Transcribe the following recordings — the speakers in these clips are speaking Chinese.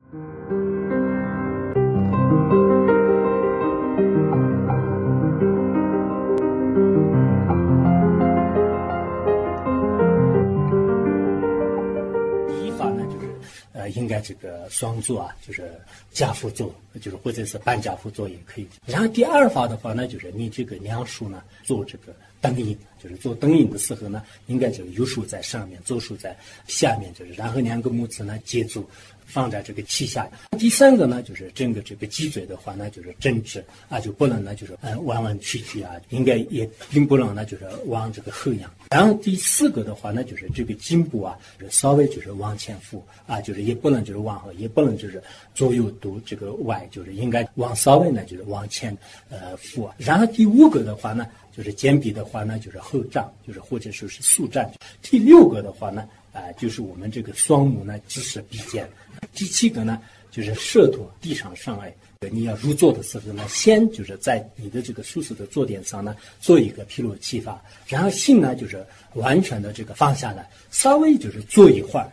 应该这个双做啊，就是家父做，就是或者是半家父做也可以。然后第二法的话呢，就是你这个娘书呢做这个灯影，就是做灯影的时候呢，应该这个右手在上面，左手在下面，就是然后两个拇指呢接住，放在这个膝下。第三个呢，就是整个这个脊椎的话呢，就是正直啊，就不能呢就是弯弯曲曲啊，应该也并不能呢就是往这个后仰。然后第四个的话呢，就是这个颈部啊，就是稍微就是往前俯啊，就是也不能就是往后，也不能就是左右都这个歪，就是应该往稍微呢就是往前俯。然后第五个的话呢，就是肩臂的话呢，就是后胀，就是或者说是竖站。第六个的话呢，就是我们这个双目呢直视鼻尖。第七个呢，就是舌头地上上来。你要入座的时候呢，先就是在你的这个舒适的坐垫上呢，做一个披露气法，然后心呢就是完全的这个放下来，稍微就是坐一会儿。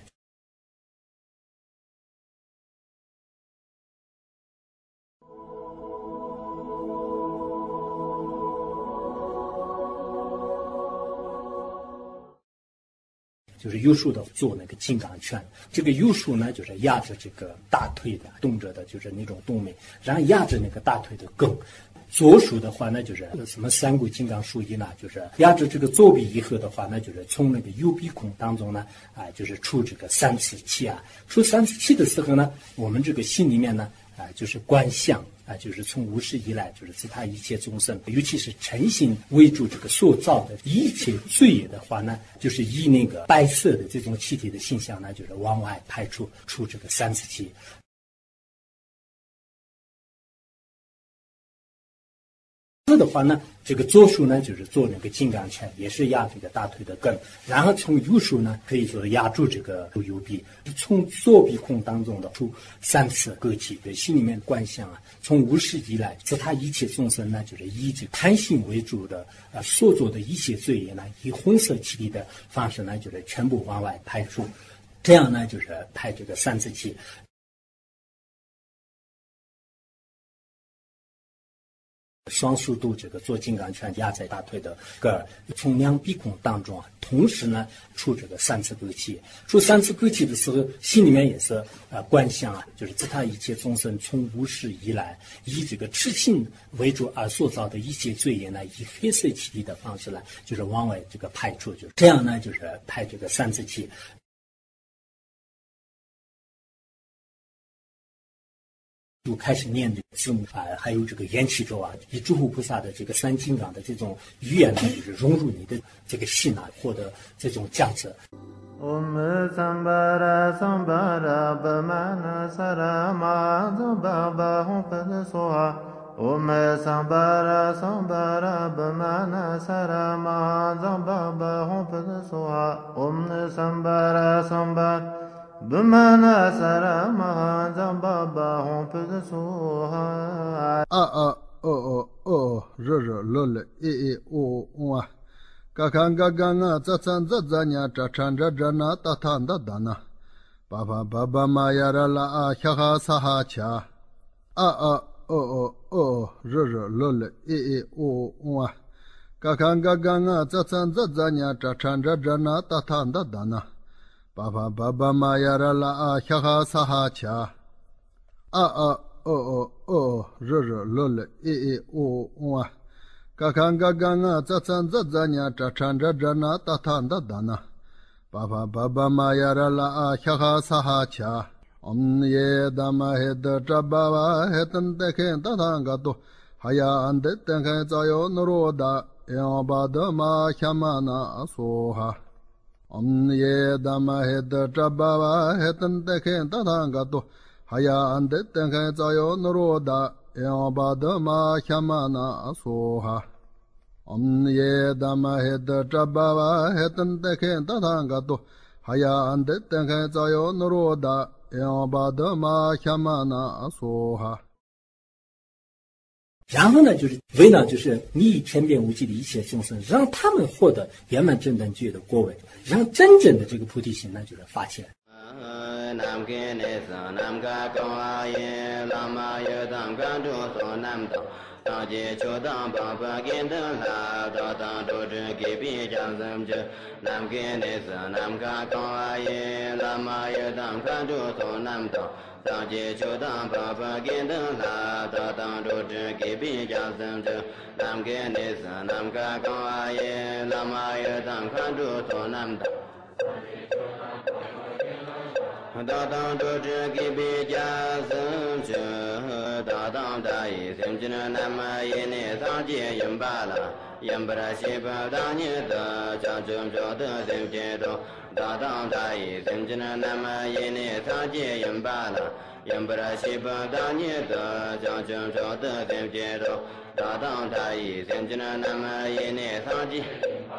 就是右手的做那个金刚拳，这个右手呢就是压着这个大腿的动着的，就是那种动脉，然后压着那个大腿的根。左手的话呢，就是什么三股金刚术一呢，就是压着这个左臂以后的话呢，就是从那个右鼻孔当中呢，就是出这个三次气啊。出三次气的时候呢，我们这个心里面呢，就是观相。就是从无始以来，就是自他一切众生，尤其是诚心为主这个所造的一切罪业的话呢，就是以那个白色的这种气体的现象呢，就是往外排出这个三次气。的话呢，这个左手呢就是做那个金刚拳，也是压这个大腿的根，然后从右手呢可以说压住这个右臂，从左鼻孔当中的出三次割气，对心里面观想啊，从无始以来，自他一切众生呢，就是以这个贪心为主的所做的一切罪业呢，以红色气体的方式呢，就是全部往外排出，这样呢就是排这个三次气。双手都这个做金刚拳压在大腿的根儿，从两鼻孔当中同时呢出这个三次割气。出三次割气的时候，心里面也是观想啊，就是自他一切众生从无始以来，以这个痴心为主而所造的一切罪业呢，以黑色气体的方式呢，就是往外这个排出，就这样呢，就是排这个三次气。就开始念这个字母还有这个缘起咒啊，以诸佛菩萨的这个三金刚的这种语言呢，就是融入你的这个心啊，获得这种价值。 Om Sambara Sambara Bamana Sarama Zambaba Humpad Soha Om Sambara Sambara Bamana Sarama Zambaba Humpad Soha Om Sambara Sambara Bamana Sarama Zambaba Humpad Soha Lole o Kakanga ganga zatsan zatzanya chachan jana tatanda dana. Baba mayara la ahaha saha cha. Lole o Kakanga ganga zatsan zatzanya chachan jana tatanda dana. Baba mayara la ahaha saha cha. Lole o Kakanga ganga zatsan zatzanya chachan jana tatanda dana. Baba mayara la ahaha saha cha. Ye dama hed jababa hetan teken tatangato. Haya ande tenken zayo noroda. Yabada ma chamana soha. Ye dama hed jababa hetan teken tatangato. Haya ande tenken zayo noroda. Yabada ma chamana soha. Ye dama hed jababa hetan teken tatangato. Haya ande tenken zayo noroda. Yabada ma chamana soha. 然后呢，就是为了就是你以天变无际的一切众生，让他们获得圆满正等觉的果位，让真正的这个菩提心呢，就是发起来。 nam ke ne sa nam ka kaw a yin la ma ye tam kan tu so nam ta ta je cho tam pa pa kin ta la ta ta do je ke pi jang sam je nam ke ne sa nam ka kaw a yin la ma ye tam kan tu so nam ta ta je cho tam pa pa kin ta la ta ta do je ke pi jang sam je nam ke ne sa nam ka kaw a yin la ma ye tam kan tu so nam ta大当周知给别家生者，大当大义生之南无耶内藏界因巴拉，因巴拉西巴大尼的将正着的生界多，大当大义生之南无耶内藏界因巴拉，因巴拉西巴大尼的将正着的生界多，大当大义生之南无耶内藏界。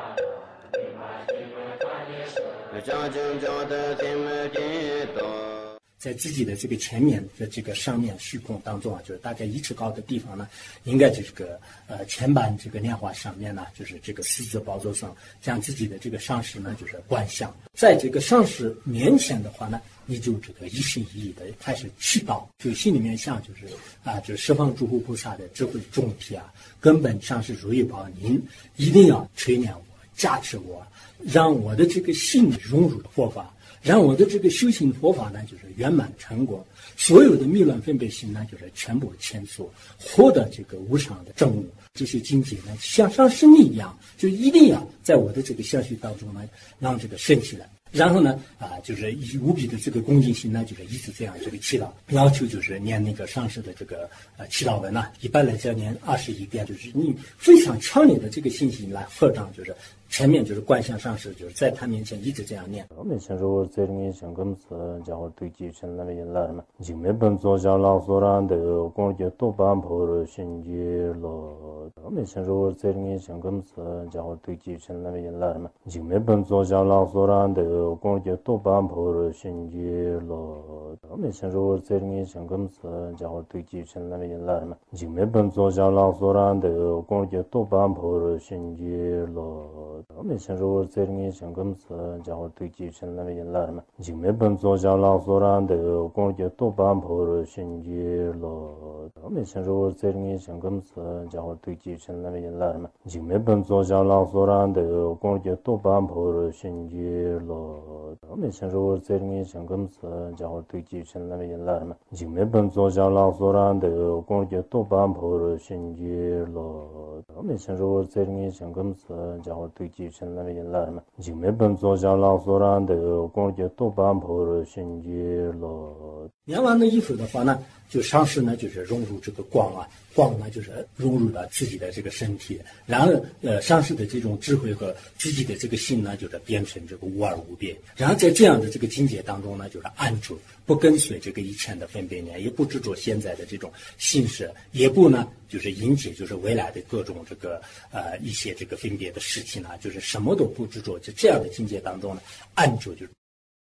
在自己的这个前面的这个上面虚空当中啊，就是大概1尺高的地方呢，应该这个前板这个莲花上面呢，就是这个四字宝座上，将自己的这个上师呢，就是观想，在这个上师面前的话呢，你就这个一心一意的开始祈祷，就心里面想就是就是十方诸佛菩萨的智慧众体啊，根本上师如意宝，您一定要垂怜我，加持我。让我的这个心融入佛法，让我的这个修行佛法呢，就是圆满成果。所有的迷乱分别心呢，就是全部牵索，获得这个无常的正悟。这些境界呢，像上升一样，就一定要在我的这个相续当中呢，让这个升起来。然后呢，就是以无比的这个恭敬心呢，就是一直这样这个祈祷，要求就是念那个上师的这个祈祷文呢，一般来讲念21遍，就是你非常强烈的这个信心来合掌，就是前面就是观想上师，就是在他面前一直这样念。 我们先说这里面想跟此家伙对继承那边来嘛，就没本做下老所然的工作多半破了心结了。我们先说这里面想跟此家伙对继承那边来嘛，就没本做下老所然的工作多半破了心结了。我们先说这里面想跟此家伙对继承那边来嘛，就没本做下老所然的工作多半破了心结了。我们先说这里面想跟此家伙对继承那边来嘛，就没本做下老所然的工作多半破了心结了。我们先说这里面想跟此家伙对继承那边来嘛，就没本做下老所然的工作多半破了心结了。我们先说这里面想跟此家伙对继承那边来嘛，就没本做下老所然的工作多半破了心结了。我们先说这里面想跟此家伙对继承那边来嘛，就没本做下老所然的工作多半破了心结了。 念完了以后的话呢，就上师呢就是融入这个光啊，光呢就是融入到自己的这个身体，然后上师的这种智慧和自己的这个心呢，就是变成这个无二无别。然后在这样的这个境界当中呢，就是安住，不跟随这个以前的分别念，也不执着现在的这种心事，也不呢就是迎接就是未来的各种这个一些这个分别的事情呢，就是什么都不执着，就这样的境界当中呢，安住就是。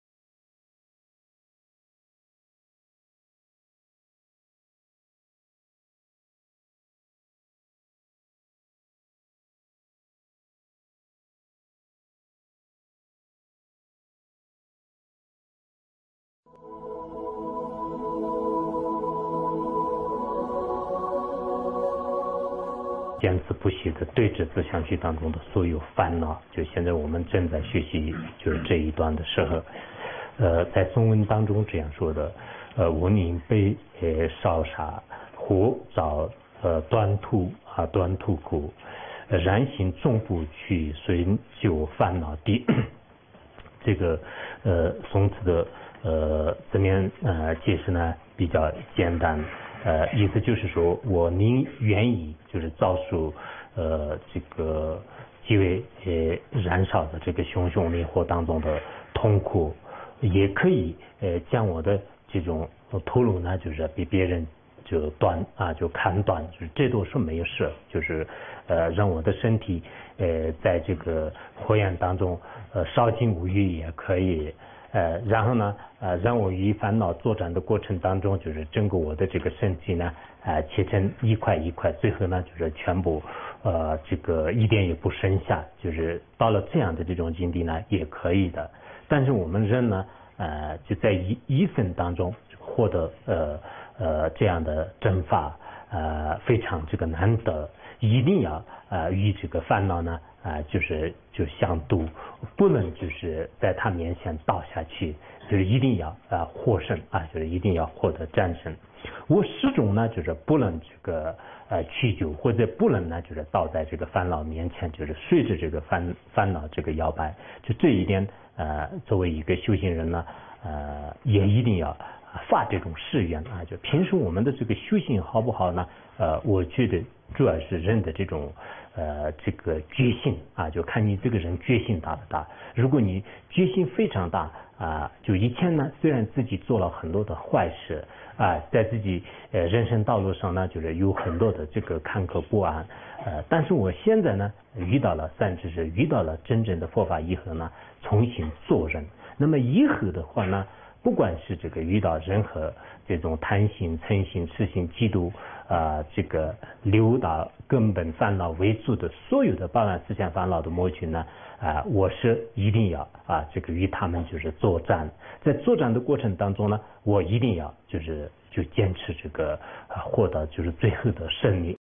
坚持不息的对治自相续当中的所有烦恼，就现在我们正在学习就是这一段的时候，在颂文当中这样说的，我宁被烧杀火早端土苦，然行众不去随就烦恼地。这个宋词的字面解释呢比较简单。意思就是说，我宁愿意就是遭受这个极为燃烧的这个熊熊烈火当中的痛苦，也可以将我的这种头颅呢，就是比别人就就砍断，就是这都是没有事，就是让我的身体在这个火焰当中烧尽无余也可以。然后呢，让我与烦恼作战的过程当中，就是整个我的这个身体呢，切成一块一块，最后呢，就是全部，这个一点也不剩下，就是到了这样的这种境地呢，也可以的。但是我们人呢， 就在一生当中获得这样的正法，非常这个难得，一定要与这个烦恼呢就相度，不能就是在他面前倒下去，就是一定要获胜就是一定要获得战胜。我始终呢就是不能这个屈就，或者不能呢就是倒在这个烦恼面前，就是随着这个烦恼这个摇摆。就这一点作为一个修行人呢也一定要发这种誓愿就平时我们的这个修行好不好呢？我觉得主要是人的这种这个决心就看你这个人决心大不大。如果你决心非常大就以前呢虽然自己做了很多的坏事在自己人生道路上呢就是有很多的这个坎坷不安但是我现在呢遇到了三知识，遇到了真正的佛法以后呢，重新做人。那么以后的话呢，不管是这个遇到任何这种贪心、嗔心、痴心、嫉妒这个六大根本烦恼为主的所有的八万四千烦恼的魔群呢我是一定要这个与他们就是作战。在作战的过程当中呢，我一定要就坚持这个获得就是最后的胜利。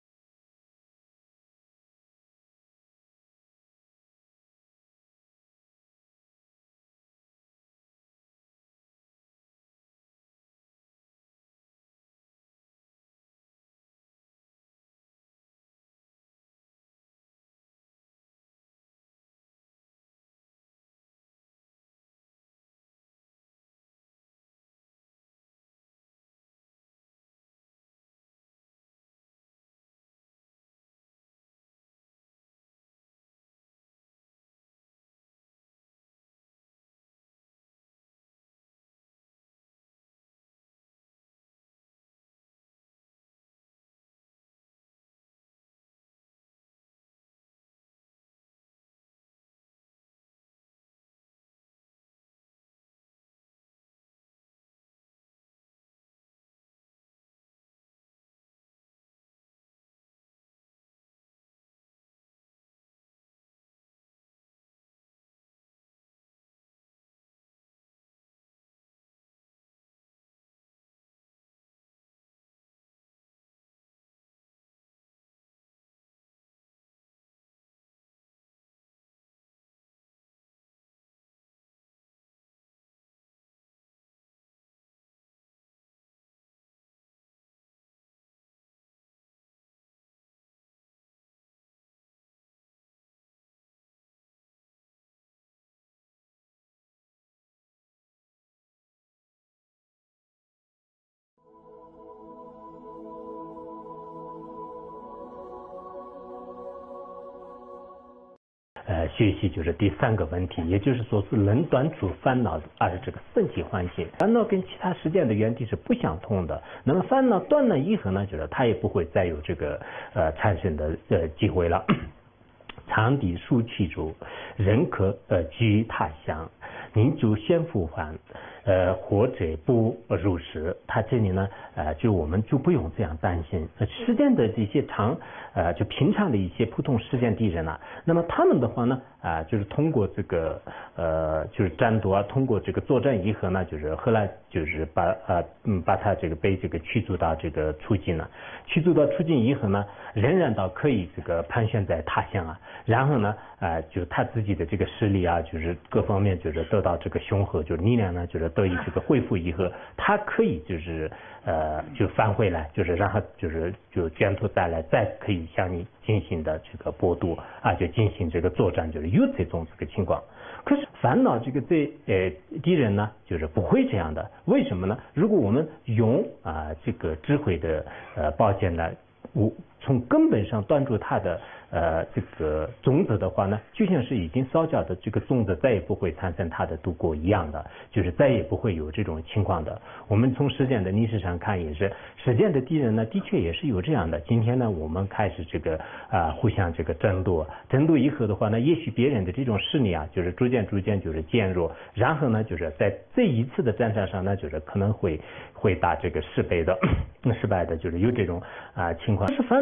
学习就是第三个问题，也就是说是能断除烦恼而这个升起欢喜。烦恼跟其他实践的原理是不相同的。那么烦恼断了以后呢，就是它也不会再有这个产生的机会了。长笛书气主，人可居他乡，民族先复还。或者不入时，他这里呢，就我们就不用这样担心。实践的这些就平常的一些普通实践地人那么他们的话呢，就是通过这个就是战斗通过这个作战以后呢，就是后来就是把他这个被这个驱逐到这个出境了。驱逐到出境以后呢，仍然倒可以这个盘旋在他乡然后呢，就他自己的这个实力就是各方面就是得到这个雄厚，就是力量呢，就是得以这个恢复以后，他可以就是就返回来，就是让他就卷土再来，再可以向你进行的这个搏斗就进行这个作战，就是有这种这个情况。可是烦恼这个敌人呢，就是不会这样的。为什么呢？如果我们用这个智慧的宝剑呢，从根本上断住它的这个种子的话呢，就像是已经烧焦的这个种子再也不会产生它的毒果一样的，就是再也不会有这种情况的。我们从实践的历史上看，也是实践的敌人呢，的确也是有这样的。今天呢，我们开始这个互相这个争夺以后的话呢，也许别人的这种势力就是逐渐就是减弱，然后呢，就是在这一次的战场上呢，就是可能会打这个失败的，就是有这种情况。是烦恼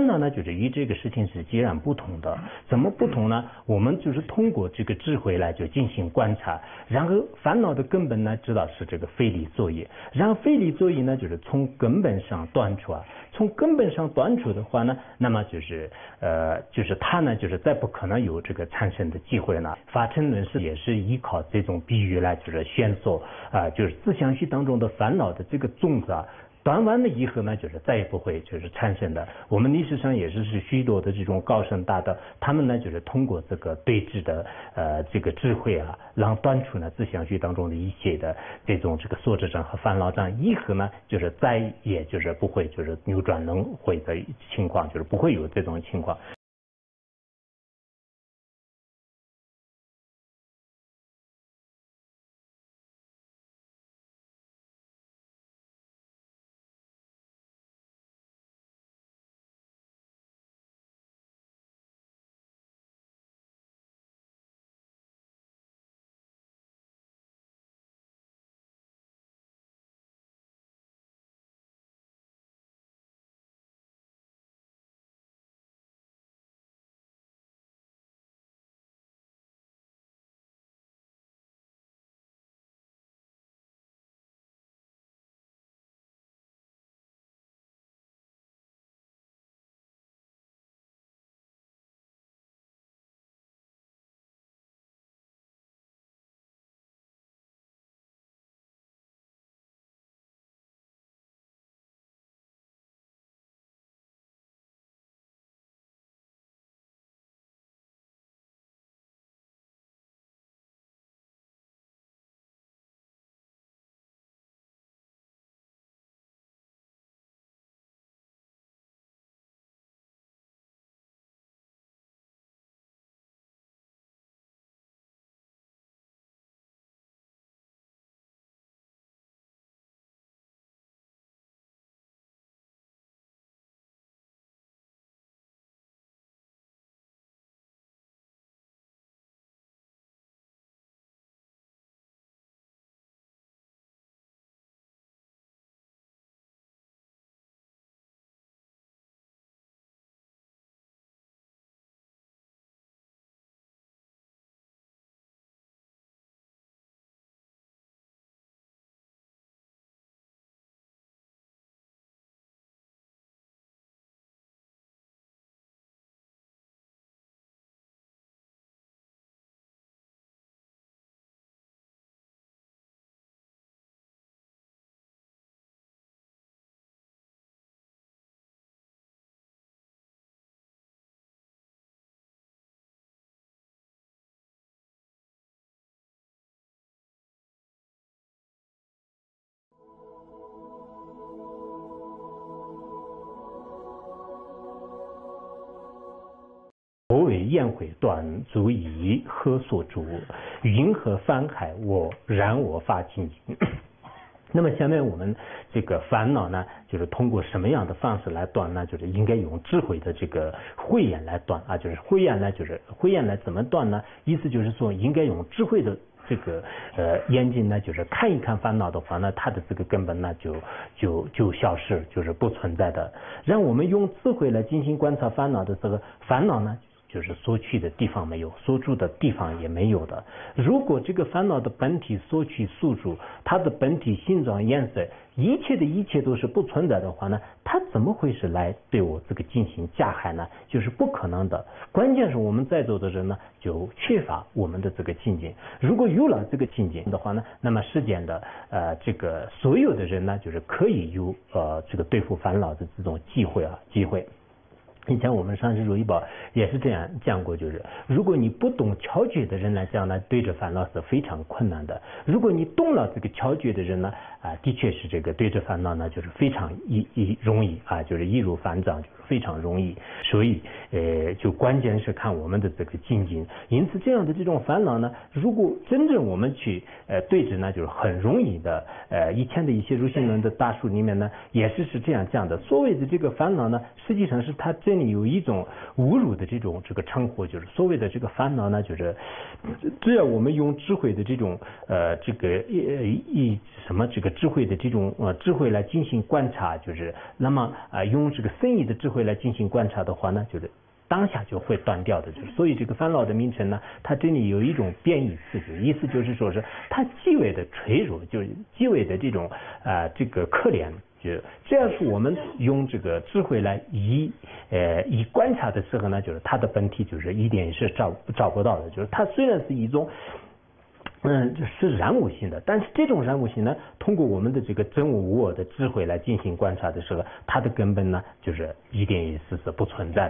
恼呢，就是与这个事情是截然不同的。怎么不同呢？我们就是通过这个智慧来就进行观察，然后烦恼的根本呢，知道是这个非理作业，然后非理作业呢，就是从根本上断除啊。从根本上断除的话呢，那么就是它呢，就是再不可能有这个产生的机会了。法称论是也是依靠这种比喻来就是宣说就是自相续当中的烦恼的这个种子啊。断完了以后呢，就是再也不会就是产生的。我们历史上也是许多的这种高僧大德，他们呢就是通过这个对治的这个智慧啊，让断除呢自相续当中的一切的这种这个所知障和烦恼障，以后呢就是再也就是不会就是扭转轮回的情况，就是不会有这种情况。我为宴会断，足以何所住？云何翻海我？然我发清净。那么下面我们这个烦恼呢，就是通过什么样的方式来断呢？就是应该用智慧的这个慧眼来断啊，就是慧眼呢，就是慧眼来怎么断呢？意思就是说，应该用智慧的这个眼睛呢，就是看一看烦恼的话呢，它的这个根本呢就消失，就是不存在的。让我们用智慧来进行观察烦恼的这个烦恼呢，就是所去的地方没有，所住的地方也没有的。如果这个烦恼的本体所去所住，它的本体形状颜色，一切都是不存在的话呢，它怎么会是来对我这个进行加害呢？就是不可能的。关键是我们在座的人呢，就缺乏我们的这个境界。如果有了这个境界的话呢，那么世间的这个所有的人呢，就是可以有这个对付烦恼的这种机会。以前我们上师如意宝也是这样讲过，就是如果你不懂巧觉的人来讲呢，对着烦恼是非常困难的。如果你懂了这个巧觉的人呢，的确是这个对着烦恼呢，就是非常容易啊，就是易如反掌，就是非常容易。所以就关键是看我们的这个境界。因此这样的这种烦恼呢，如果真正我们去对着呢，就是很容易的。以前的一些入心论的大书里面呢，也是这样讲的。所谓的这个烦恼呢，实际上是它这里有一种侮辱的这个称呼，就是所谓的这个烦恼呢，就是只要我们用智慧的这种这个智慧的这种智慧来进行观察，就是那么用这个深意的智慧来进行观察的话呢，就是当下就会断掉的。就是所以这个烦恼的名称呢，它这里有一种变异词，意思就是说是它极为的脆弱，就是极为的这种这个可怜。就这样是我们用这个智慧来以观察的时候呢，就是它的本体就是一点也是找不到的。就是它虽然是一种是然无性的，但是这种然无性呢，通过我们的这个真我无我的智慧来进行观察的时候，它的根本呢就是一点也是不存在的。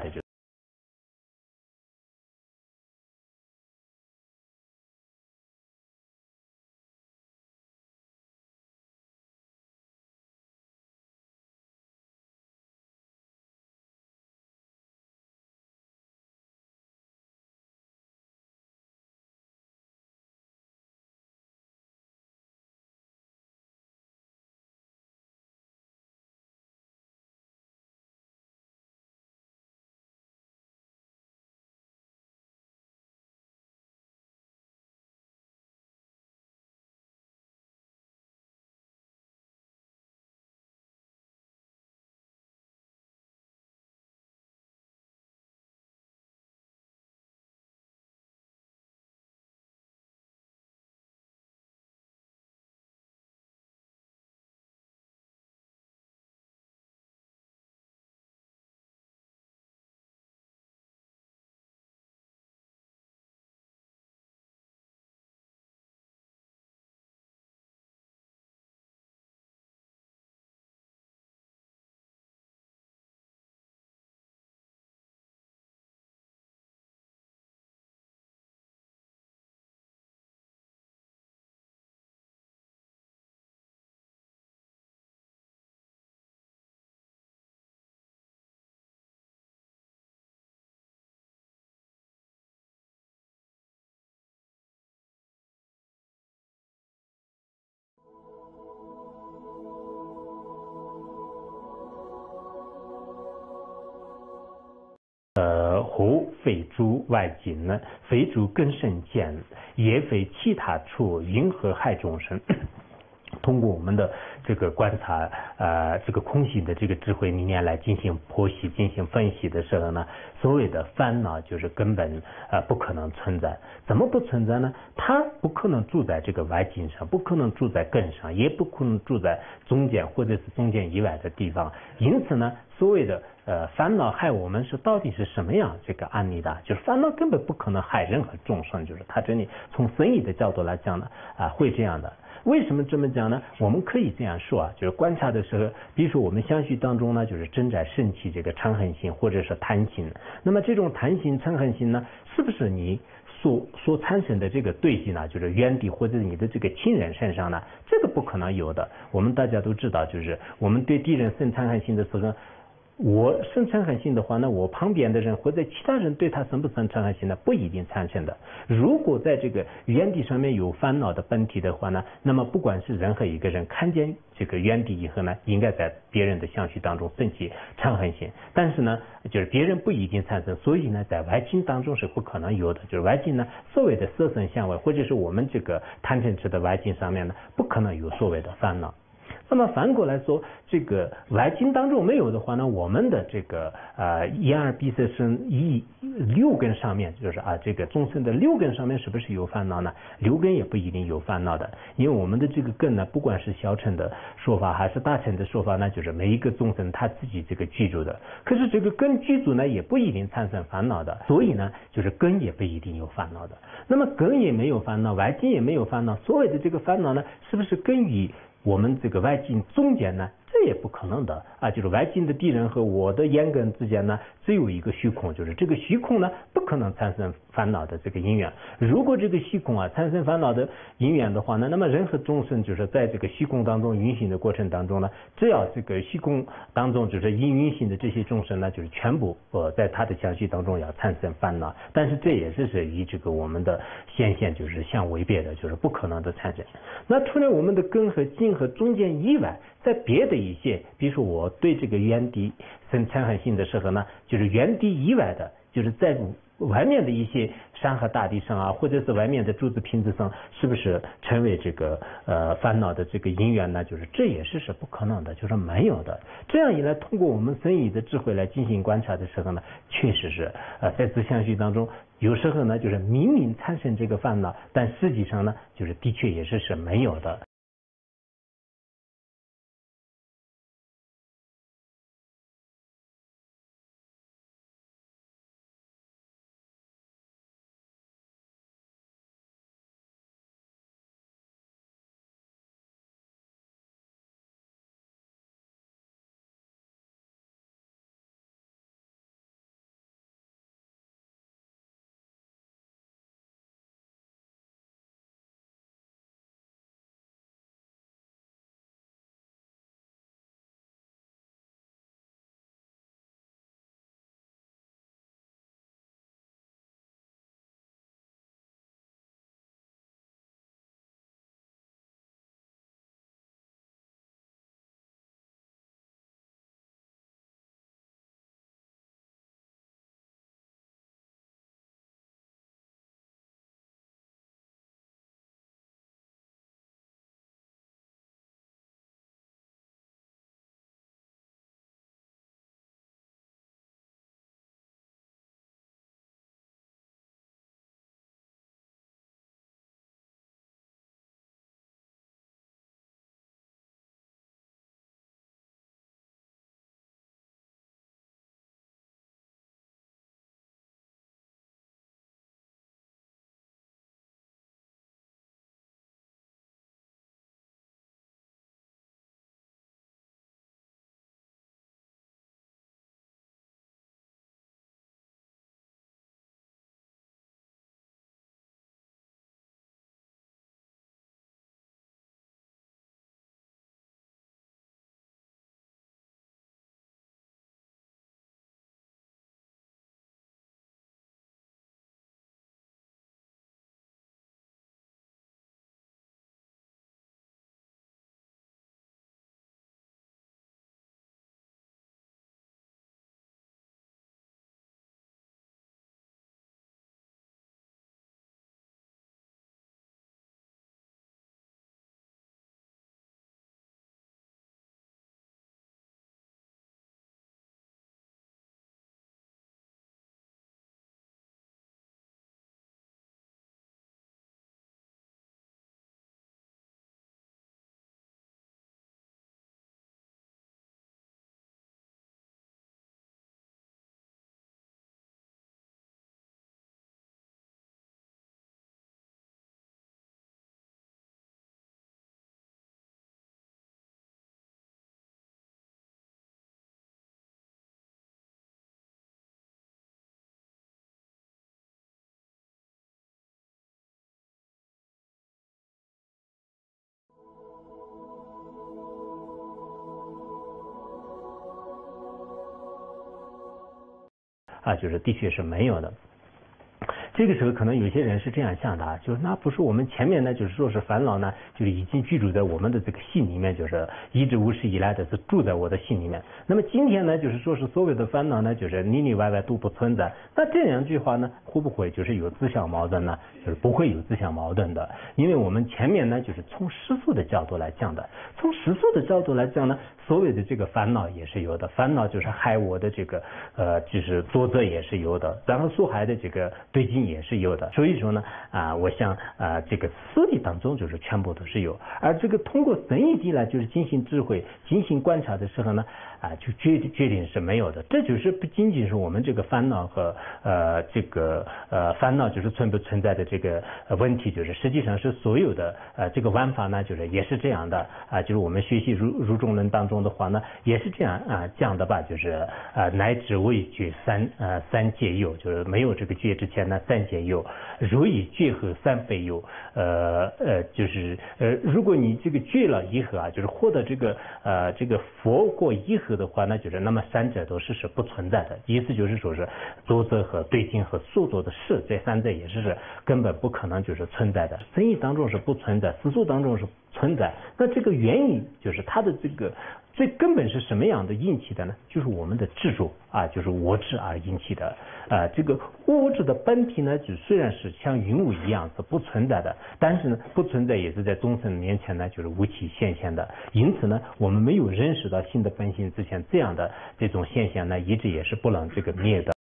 胡非诸外境呢，非诸根深见，也非其他处因何害众生。通过我们的这个观察，这个空性的这个智慧理念来进行剖析、进行分析的时候呢，所谓的烦恼就是根本不可能存在。怎么不存在呢？它不可能住在这个外境上，不可能住在根上，也不可能住在中间或者是中间以外的地方。因此呢，所谓的烦恼害我们是到底是什么样这个案例的？就是烦恼根本不可能害任何众生，就是它这里从深义的角度来讲呢，会这样的。为什么这么讲呢？我们可以这样说就是观察的时候，比如说我们相续当中呢，就是正在升起这个嗔恨心或者是贪心。那么这种贪心、嗔恨心呢，是不是你所产生的这个对象呢，就是原地或者你的这个亲人身上呢？这个不可能有的。我们大家都知道，就是我们对敌人生嗔恨心的时候，我生嗔恨心的话呢，我旁边的人或者其他人对他生不生嗔恨心呢，不一定产生的。如果在这个原地上面有烦恼的本体的话呢，那么不管是任何一个人看见这个原地以后呢，应该在别人的相续当中升起嗔恨心，但是呢，就是别人不一定产生，所以呢，在外境当中是不可能有的。就是外境呢，所谓的色身相位，或者是我们这个贪嗔痴的外境上面呢，不可能有所谓的烦恼。那么反过来说，这个外境当中没有的话呢，我们的这个眼耳鼻舌身意六根上面，就是这个众生的六根上面是不是有烦恼呢？六根也不一定有烦恼的，因为我们的这个根呢，不管是小乘的说法还是大乘的说法呢，就是每一个众生他自己这个居住的。可是这个根居住呢，也不一定产生烦恼的，所以呢，就是根也不一定有烦恼的。那么根也没有烦恼，外境也没有烦恼，所谓的这个烦恼呢，是不是根于我们这个外境中间呢？这也不可能的就是外境的敌人和我的眼根之间呢，只有一个虚空，就是这个虚空呢，不可能产生烦恼的这个因缘。如果这个虚空产生烦恼的因缘的话呢，那么任何众生就是在这个虚空当中运行的过程当中呢，只要这个虚空当中就是运行的这些众生呢，就是全部在他的相续当中要产生烦恼。但是这也是与这个我们的显现就是相违背的，就是不可能的产生。那除了我们的根和茎和中间以外，在别的一些，比如说我对这个原地生嗔恨心的时候呢，就是原地以外的，就是在外面的一些山河大地上啊，或者是外面的珠子瓶子上，是不是成为这个烦恼的这个因缘呢？就是这也是不可能的，就是没有的。这样一来，通过我们僧侣的智慧来进行观察的时候呢，确实是在自相续当中，有时候呢就是明明产生这个烦恼，但实际上呢就是的确也是没有的。就是的确是没有的。这个时候可能有些人是这样想的啊，就是那不是我们前面呢，就是说是烦恼呢，就是已经居住在我们的这个心里面，就是一直无始以来的是住在我的心里面。那么今天呢，就是说是所有的烦恼呢，就是里里外外都不存在。那这两句话呢，会不会就是有自相矛盾呢？就是不会有自相矛盾的，因为我们前面呢，就是从世俗的角度来讲的，从世俗的角度来讲呢，所谓的这个烦恼也是有的，烦恼就是害我的这个就是作责也是有的，然后受害的这个对境也是有的。所以说呢我想这个思维当中就是全部都是有，而这个通过神意地来就是进行智慧进行观察的时候呢就决定是没有的。这就是不仅仅是我们这个烦恼和这个烦恼就是存不存在的这个问题，就是实际上是所有的这个玩法呢，就是也是这样的就是我们学习入中论当中的话呢，也是这样讲的吧，就是乃至为觉三界有，就是没有这个觉之前呢，三界有，如以觉后三非有。就是如果你这个觉了以后就是获得这个佛果以后的话呢，就是那么三者都是不存在的。意思就是说是作责和对境和所做的事，这三者也是根本不可能就是存在的。生意当中是不存在，世俗当中是存在。那这个原因就是它的这个最根本是什么样的引起的呢？就是我们的执着啊，就是我执而引起的。这个物质的本体呢，就虽然是像云雾一样是不存在的，但是呢，不存在也是在众生面前呢，就是无其现象的。因此呢，我们没有认识到心的本性之前，这样的这种现象呢，一直也是不能这个灭的。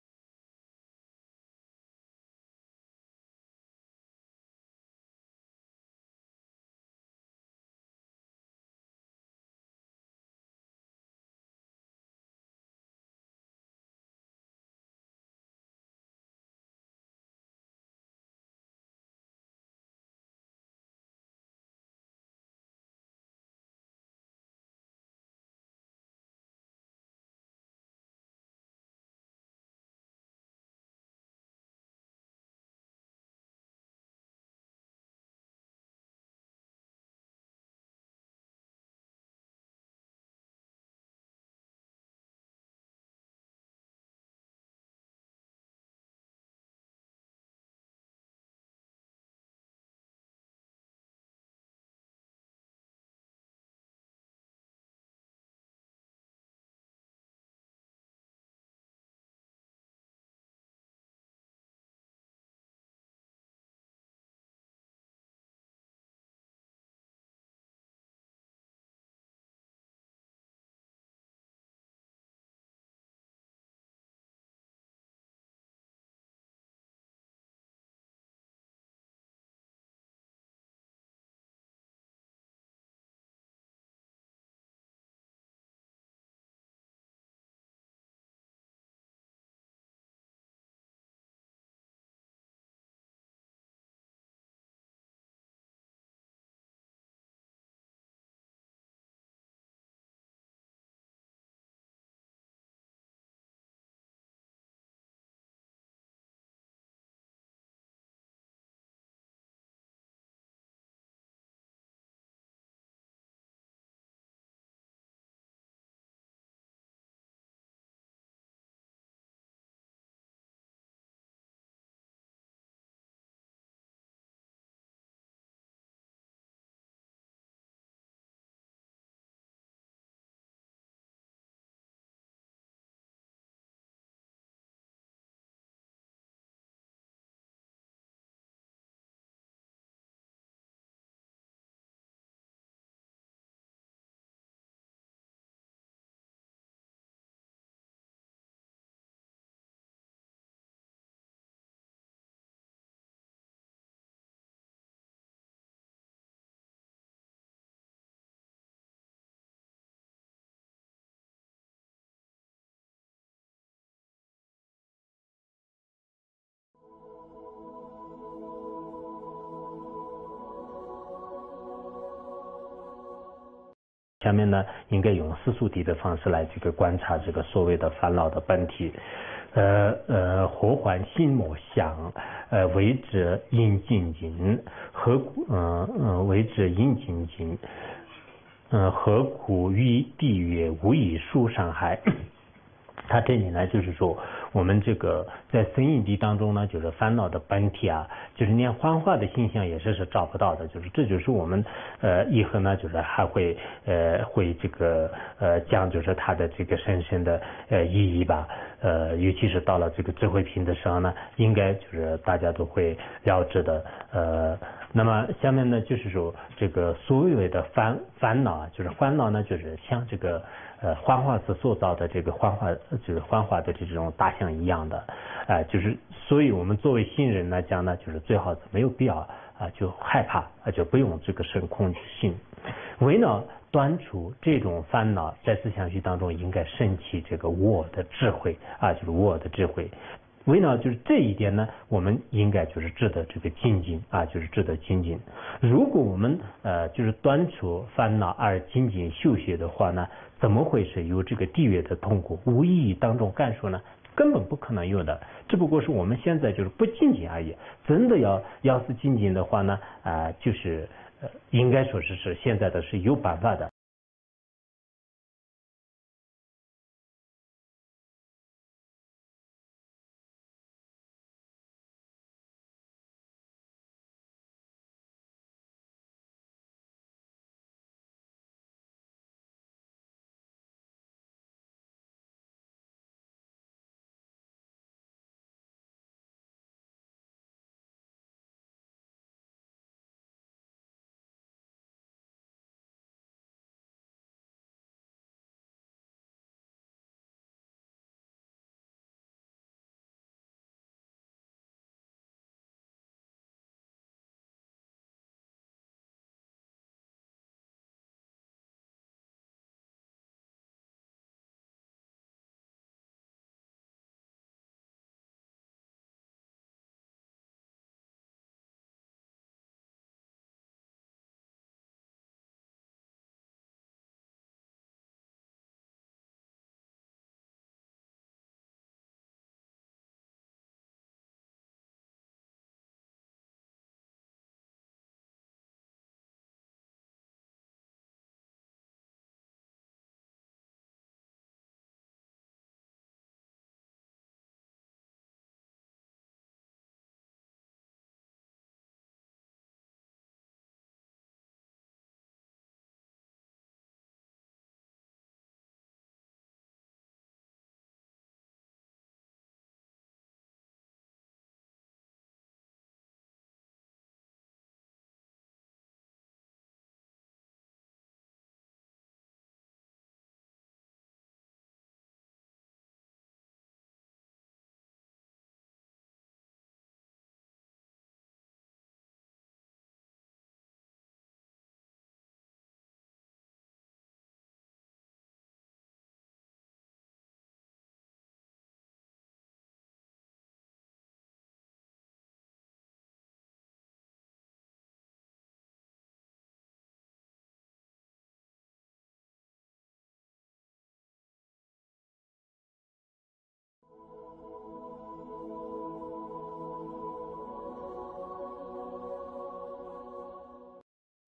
下面呢，应该用思速题的方式来这个观察这个所谓的烦恼的本体。何患心莫想？为之应精进，何苦？为之应精进。何苦于地狱无以疏伤害？他这里呢，就是说我们这个在生因地当中呢，就是烦恼的本体啊，就是连幻化的形象也是找不到的，就是这就是我们以后呢，就是还会这个讲就是它的这个深深的意义吧，尤其是到了这个智慧品的时候呢，应该就是大家都会了知的。那么下面呢，就是说这个所谓的烦恼啊，就是烦恼呢，就是像这个幻化所塑造的这个幻化，就是幻化的这种大象一样的，就是所以我们作为新人来讲呢，就是最好是没有必要就害怕就不用这个生恐惧心，为了断除这种烦恼，在思想学当中应该升起这个我的智慧就是我的智慧。为了就是这一点呢，我们应该就是值得这个精进就是值得精进。如果我们就是断除烦恼而精进修学的话呢，怎么会是有这个地狱的痛苦无意义当中感受呢？根本不可能有的，只不过是我们现在就是不精进而已。真的要是精进的话呢，就是应该说是现在的是有办法的。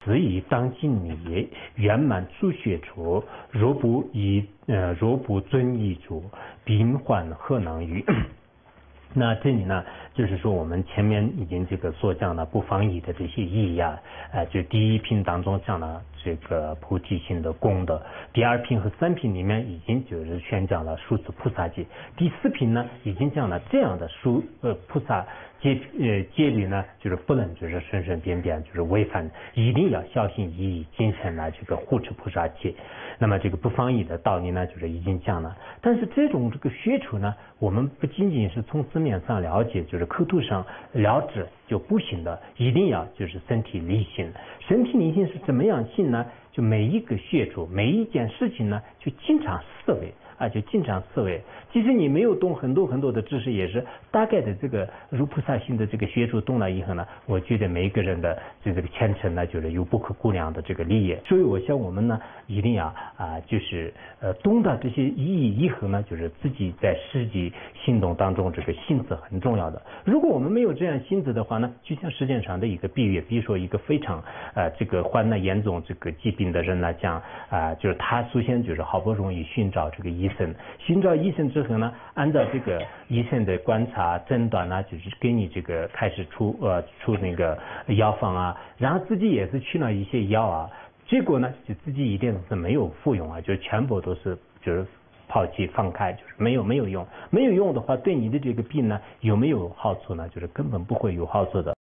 此以当今你圆满初学处，若不遵依主，病患何能愈？那这里呢，就是说我们前面已经这个所讲的不防疫的这些意义啊，就第一品当中讲了这个菩提心的功德，第二品和三品里面已经就是宣讲了数次菩萨戒，第四品呢已经讲了这样的菩萨戒律呢，就是不能就是随随便便就是违反，一定要小心翼翼谨慎来这个护持菩萨戒。那么这个不防疫的道理呢，就是已经讲了。但是这种这个学处呢，我们不仅仅是从字面上了解，就是口头上了知就不行的，一定要就是身体力行。身体力行是怎么样行呢？就每一个学处，每一件事情呢，就经常思维。就经常思维，即使你没有懂很多的知识，也是大概的这个如菩萨行的这个学处懂了以后呢，我觉得每一个人的这个前程呢，就是有不可估量的这个利益。所以我想我们呢，一定要就是懂得这些意义以后呢，就是自己在实际行动当中这个心思很重要的。如果我们没有这样心思的话呢，就像世界上的一个比喻，比如说一个非常这个患了严重这个疾病的人来讲就是他首先就是好不容易寻找这个医生，寻找医生之后呢，按照这个医生的观察诊断呢，就是给你这个开始出那个药方啊，然后自己也是取了一些药啊，结果呢就自己一点是没有服用啊，就全部都是就是抛弃放开，就是没有用，没有用的话，对你的这个病呢有没有好处呢？就是根本不会有好处的。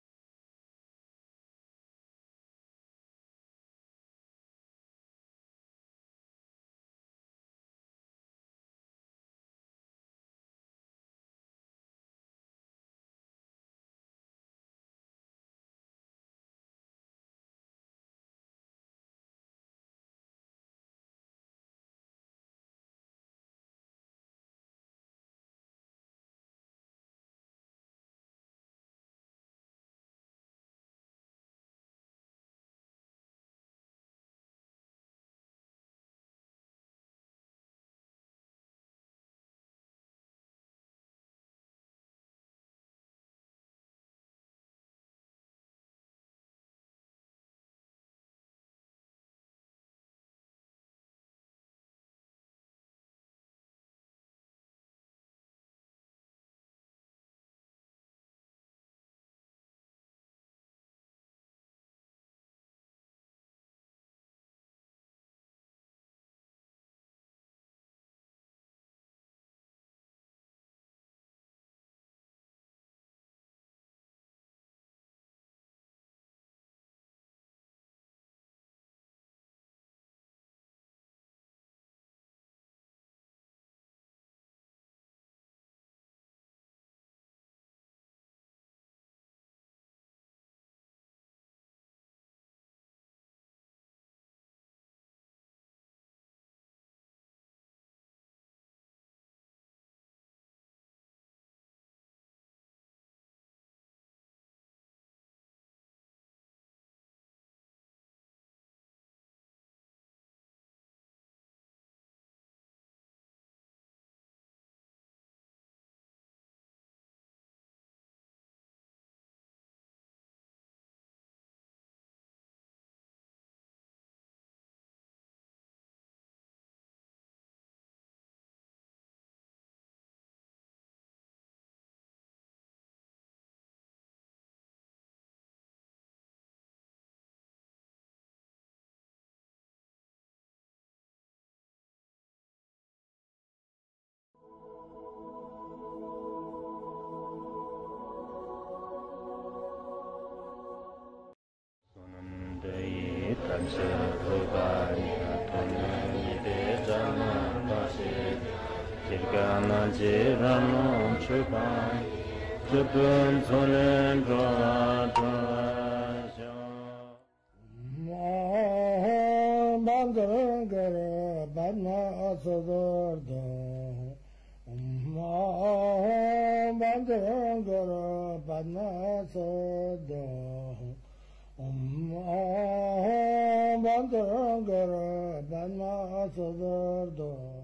Om